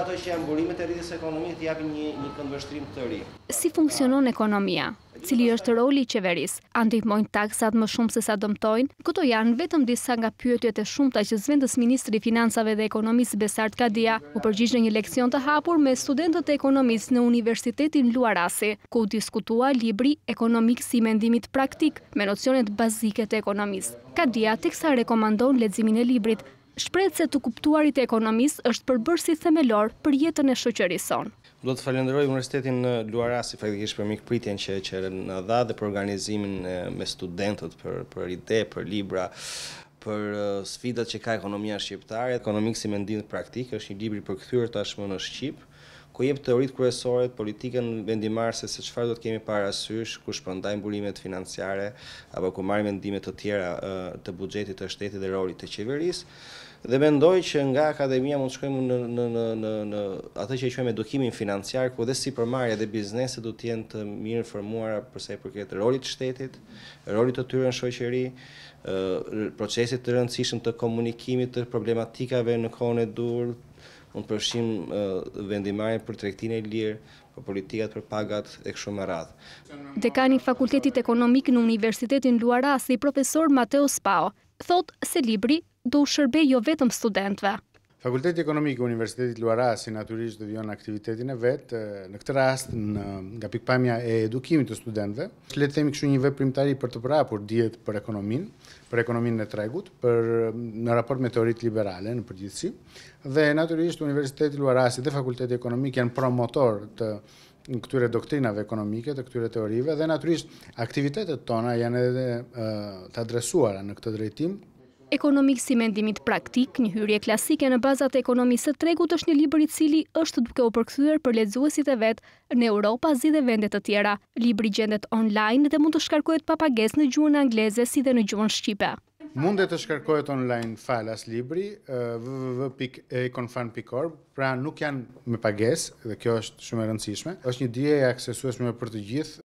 Ato që janë burimet e rritjes ekonomike të japin një këndvështrim të ri. Si funksionon ekonomia? Cili është roli i qeverisë? A ndihmojnë taksat më shumë se sa dëmtojnë? Këto janë vetëm disa nga pyetjet e shumta që zëvendës ministri i Financave dhe Ekonomisë Besart Kadia u përgjigj në një leksion të hapur me studentët e ekonomisë në Universitetin Luarasi, ku diskutua libri Ekonomik si mendimit praktik me nocionet bazike të ekonomisë. Kadia teksa rekomandon leximin e librit, shprehet se të kuptuarit e ekonomisë është përbërësi themelor për jetën e shoqërisë sonë. Do të falenderoj Universitetin Luarasi faktikisht për mikpritjen që na dha dhe për organizimin me studentët për ide, për libra, për sfidat që ka ekonomia shqiptare. Ekonomik si mendim praktik është një libër i përkthyer tashmë në shqip, ku jep teoritë kryesore të politikën vendimarrëse se çfarë do të kemi parasysh kur shpërndajmë burimet financiare apo kur marrim mendime të tjera të buxhetit të shtetit dhe rolit të qeverisë. Dhe mendoj që nga akademia mund të shkojmë në atë që e quajmë edukimin financiar, ku dhe sipërmarrja dhe bizneset do të jenë të mirë informuara për sa i përket rolit të shtetit, rolit të tyre në shoqëri, procesit të rëndësishëm të komunikimit të problematikave në kohën e dur, mund të përfshim vendimarrjen për tregtinë e lirë, për politikat për pagat e kështu me radhë. Dekani i Fakultetit Ekonomik në Universitetin Luarasi, profesor Mateo Spao, thot se libri do u shërbej jo vetëm studentëve. Fakulteti Ekonomik i Universitetit Luarasi natyrisht do vijon aktivitetin e vet, në këtë rast nga pikpamja e edukimit të studentëve. Le të themi kështu një veprimtari për të prapur dijet për ekonominë e tregut, në raport me teoritë liberale në përgjithësi. Dhe natyrisht Universiteti Luarasi dhe Fakulteti Ekonomik janë promotor të këtyre doktrinave ekonomike, të këtyre teorive, dhe natyrisht aktivitetet tona janë edhe të adresuara në këtë drejtim. Ekonomik si mendimit praktik, një hyrje klasike në bazat e ekonomisë së tregut është një libër i cili është duke u përkthyer për lexuesit e vet në Europë, Azi dhe vende të tjera. Libri gjendet online dhe mund të shkarkohet pa pagesë në gjuhën angleze si dhe në gjuhën shqipe. Mundet të shkarkohet online falas libri www.econfund.org, pra nuk janë me pagesë dhe kjo është shumë e rëndësishme. Është një dije e aksesueshme për të gjithë